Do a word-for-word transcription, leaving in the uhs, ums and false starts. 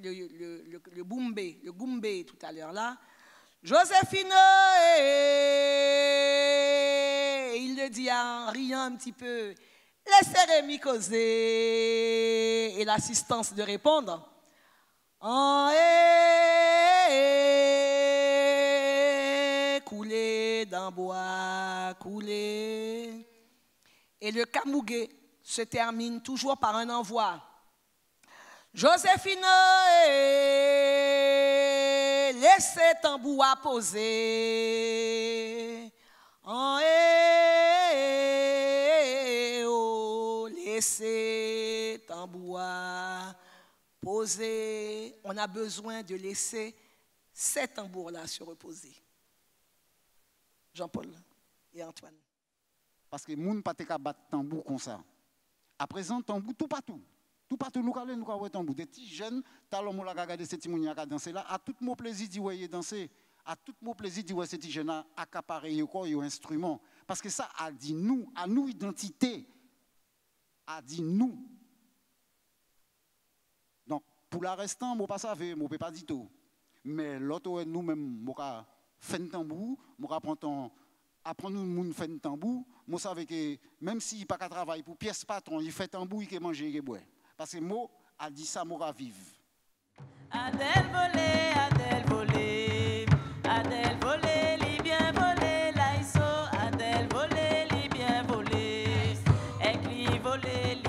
le, le, le, le boumbé, le goumbé tout à l'heure là. Joséphine, il le dit en riant un petit peu, laissez Rémi causer et l'assistance de répondre. En eh, couler dans bois, couler. Et le camougué se termine toujours par un envoi. Joséphine, eh, laissez tambour à poser. En eh, oh, laissez tambour à poser. On a besoin de laisser ces tambours-là se reposer. Jean-Paul et Antoine. Parce que les gens ne peuvent pas battre tambour comme ça. À présent, tambour tout partout. Tout partout, nous allons nous avoir tambour. Des petits jeunes, talons nous regarder ces petits gens qui danser là. À tout mon plaisir d'y voir danser. À tout mon plaisir d'y voir ces petits jeunes accaparer encore un instrument. Parce que ça a dit nous, à nous identité, a dit nous. Donc pour la restant, moi pas savoir, moi pas dire tout. Mais l'autre nous-mêmes, moi fait un tambour, moi prendre apprendre nous faire un tambour. Moi savais que même s'il pas qu'à travailler pour pièce patron, il fait tambour, il peut manger, il boire. Parce que moi a dit ça, moi vivre. Adèle volé, Adèle volé, Adèle volé, li bien volé, laïso, Adèle volé, li bien volé, Ekli volé, li